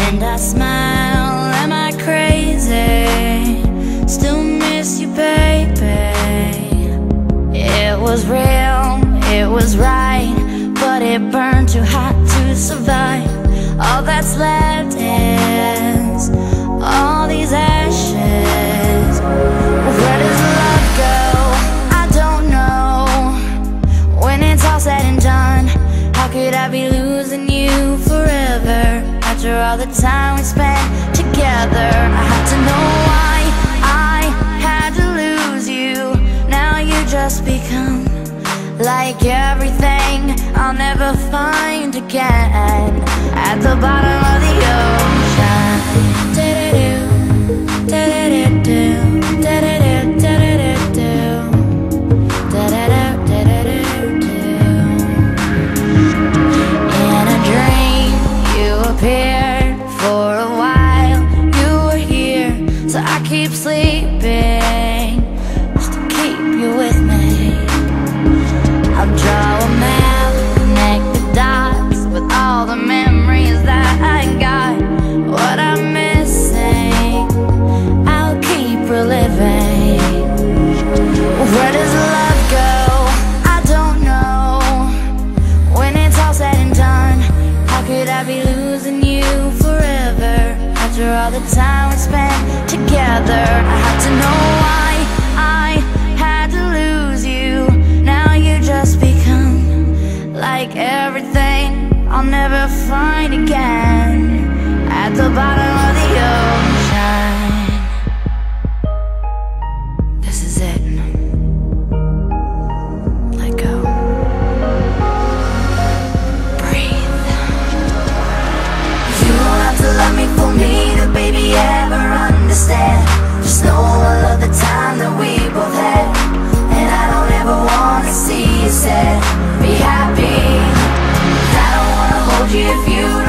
And I smile, am I crazy? Still miss you, baby. It was real, it was right, but it burned too hot to survive. All that's left is all these ashes. Where does love go? I don't know. When it's all said and done, how could I be losing you forever? After all the time we spent together, I had to know why I had to lose you. Now you just become like everything I'll never find again. At the bottom of the ocean. Da-da-do, da-da-do, da-da-do, da-da-do, da-da-do, in a dream you appeared for a while. You were here, so I keep sleeping just to keep you with me. I'll draw a map, connect the dots with all the memories that I got. What I'm missing, I'll keep reliving. Where does love go? I don't know. When it's all said and done, how could I be losing you forever? After all the time we spent together, I had to know why I had to lose you. Now you just become like everything I'll never find again. At the bottom of the ocean. This is it. Let go. Breathe. You don't have to love me for me to, baby, ever understand. Just know I love the time that we both had, and I don't ever wanna see you sad. Be happy. I don't wanna hold you if you